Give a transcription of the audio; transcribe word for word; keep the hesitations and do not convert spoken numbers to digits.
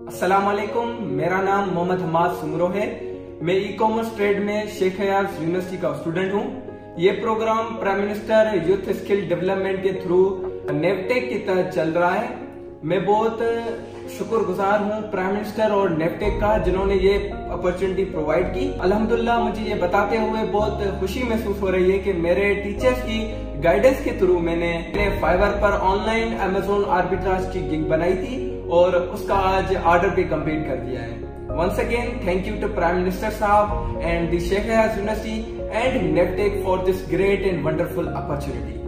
अस्सलाम वालेकुम, मेरा नाम मोहम्मद हमाद सुमरो है। मैं ई कॉमर्स ट्रेड में शेख हयाज यूनिवर्सिटी का स्टूडेंट हूँ। ये programme prime minister youth skill development के थ्रू नेवटेक की तहत चल रहा है। मैं बहुत शुक्रगुजार हूँ प्राइम मिनिस्टर और नेवटेक का, जिन्होंने ये अपॉर्चुनिटी प्रोवाइड की। अल्हम्दुलिल्लाह मुझे ये बताते हुए बहुत खुशी महसूस हो रही है कि मेरे टीचर्स की गाइडेंस के थ्रू मैंने फाइवर पर ऑनलाइन अमेजोन आर्बिट्राज की गिग बनाई थी और उसका आज ऑर्डर भी कंप्लीट कर दिया है। Once again, thank you to Prime Minister Saab and the Sheikh Hayaz University and Nevtech for this great and wonderful opportunity.